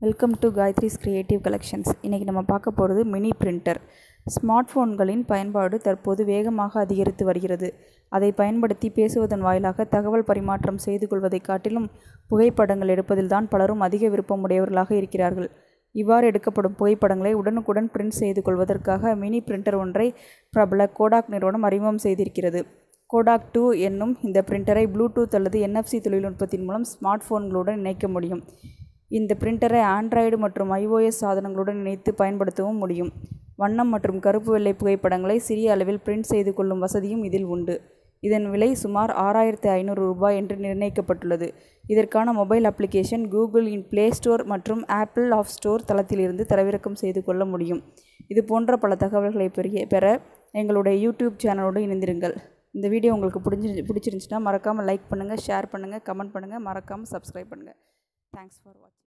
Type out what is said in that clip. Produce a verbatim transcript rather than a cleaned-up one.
Welcome to Gayatri's creative collections. இன்றைக்கி நம்ம பார்க்க போகிறது மினி பிரிண்டர். ஸ்மார்ட் ஃபோன்களின் பயன்பாடு தற்போது வேகமாக அதிகரித்து வருகிறது. அதை பயன்படுத்தி பேசுவதன் வாயிலாக தகவல் பரிமாற்றம் செய்து கொள்வதை காட்டிலும் புகைப்படங்கள் எடுப்பதில் தான் பலரும் அதிக விருப்பமுடையவர்களாக இருக்கிறார்கள். இவ்வாறு எடுக்கப்படும் புகைப்படங்களை உடனுக்குடன் பிரிண்ட் செய்து கொள்வதற்காக மினி பிரிண்டர் ஒன்றை பிரபல கோடாக் நிறுவனம் அறிமுகம் செய்திருக்கிறது. கோடாக் டூ என்னும் இந்த பிரிண்டரை ப்ளூடூத் அல்லது என்எஃப்சி தொழில்நுட்பத்தின் மூலம் ஸ்மார்ட் ஃபோன்களுடன் இணைக்க முடியும். இந்த பிரிண்டரை ஆண்ட்ராய்டு மற்றும் ஐஓஎஸ் சாதனங்களுடன் இணைத்து பயன்படுத்தவும் முடியும். வண்ணம் மற்றும் கருப்பு வெள்ளை புகைப்படங்களை சிறிய அளவில் பிரிண்ட் செய்து கொள்ளும் வசதியும் இதில் உண்டு. இதன் விலை சுமார் ஆறாயிரத்து ஐநூறு ரூபாய் என்று நிர்ணயிக்கப்பட்டுள்ளது. இதற்கான mobile application Google in Play Store மற்றும் ஆப்பிள் ஆப் ஸ்டோர் தளத்திலிருந்து தரவிறக்கம் செய்து கொள்ள முடியும். இது போன்ற பல தகவல்களை பெரிய பெற எங்களுடைய யூடியூப் சேனலோடு இணைந்திருங்கள். இந்த வீடியோ உங்களுக்கு பிடிச்சி பிடிச்சிருந்துச்சுன்னா மறக்காமல் லைக் பண்ணுங்கள், ஷேர் பண்ணுங்கள், கமெண்ட் பண்ணுங்கள், மறக்காமல் சப்ஸ்கிரைப் பண்ணுங்கள். தேங்க்ஸ் ஃபார் வாட்சிங்.